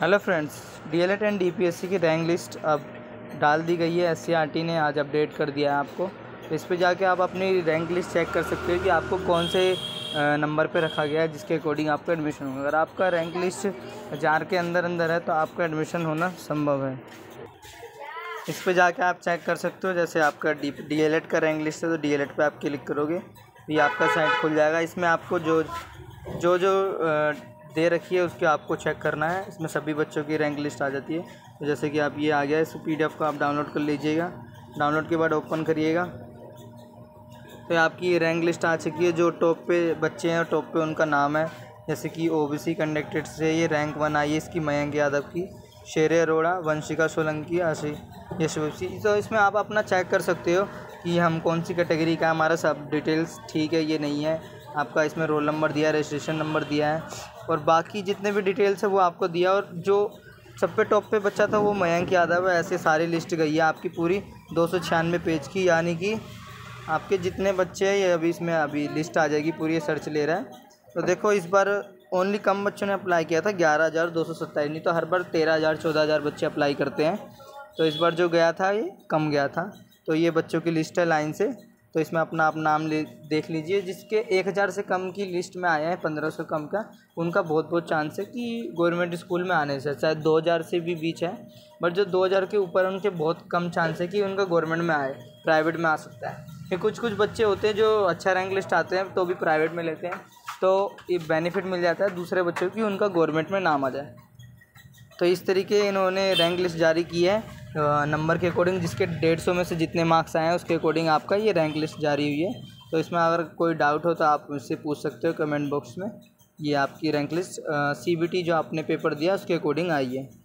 Hello friends, DElEd and DPSC की rank list अब डाल दी गई है। एससीईआरटी ने आज अपडेट कर दिया है आपको। तो इस पे जाके आप अपनी रैंक लिस्ट चेक कर सकते हो कि आपको कौन से नंबर पे रखा गया है, जिसके अकॉर्डिंग आपका एडमिशन होगा। अगर आपका रैंक लिस्ट 1000 के अंदर है तो आपका एडमिशन होना संभव है। इस पे जाके आप चेक कर सकते हो। जैसे आपका डीएलएड का रैंक लिस्ट है तो डीएलएड पे आप क्लिक करोगे तो ये आपका साइट खुल जाएगा। इसमें आपको जो दे रखी है उसके आपको चेक करना है। इसमें सभी बच्चों की रैंक लिस्ट आ जाती है। तो जैसे कि आप ये आ गया, इस पीडीएफ को आप डाउनलोड कर लीजिएगा। डाउनलोड के बाद ओपन करिएगा तो आपकी रैंक लिस्ट आ चुकी है। जो टॉप पे बच्चे हैं टॉप पे उनका नाम है। जैसे कि ओबीसी कैंडिडेट से ये रैंक 1 आई है इसकी, मयंक यादव की, शेर अरोड़ा, वंशिका सोलंकी, आशी यशवंशी। तो इसमें आप अपना चेक कर सकते हो कि हम कौन सी कैटेगरी का, हमारा सब डिटेल्स ठीक है ये नहीं है। आपका इसमें रोल नंबर दिया है, रजिस्ट्रेशन नंबर दिया है और बाकी जितने भी डिटेल्स है वो आपको दिया। और जो सब पे टॉप पे बच्चा था वो मयंक यादव है। ऐसे सारी लिस्ट गई है आपकी पूरी 296 पेज की। यानी कि आपके जितने बच्चे हैं ये अभी इसमें अभी लिस्ट आ जाएगी पूरी। ये सर्च ले रहा है तो देखो इस बार ओनली कम बच्चों ने अप्लाई किया था, 11,227। नहीं तो हर बार 13,000 14,000 बच्चे अप्लाई करते हैं। तो इस बार जो गया था ये कम गया था। तो ये बच्चों की लिस्ट है लाइन से। तो इसमें अपना आप नाम देख लीजिए। जिसके 1000 से कम की लिस्ट में आए हैं, 1500 से कम का, उनका बहुत चांस है कि गवर्नमेंट स्कूल में आने से। शायद 2000 से भी बीच है, बट जो 2000 के ऊपर उनके बहुत कम चांस है कि उनका गवर्नमेंट में आए, प्राइवेट में आ सकता है। फिर कुछ बच्चे होते हैं जो अच्छा रैंक लिस्ट आते हैं तो भी प्राइवेट में लेते हैं, तो ये बेनिफिट मिल जाता है दूसरे बच्चों की, उनका गवर्नमेंट में नाम आ जाए। तो इस तरीके इन्होंने रैंक लिस्ट जारी की है नंबर के अकॉर्डिंग। जिसके 150 में से जितने मार्क्स आए हैं उसके अकॉर्डिंग आपका ये रैंक लिस्ट जारी हुई है। तो इसमें अगर कोई डाउट हो तो आप मुझसे पूछ सकते हो कमेंट बॉक्स में। ये आपकी रैंक लिस्ट सीबीटी जो आपने पेपर दिया उसके अकॉर्डिंग आई है।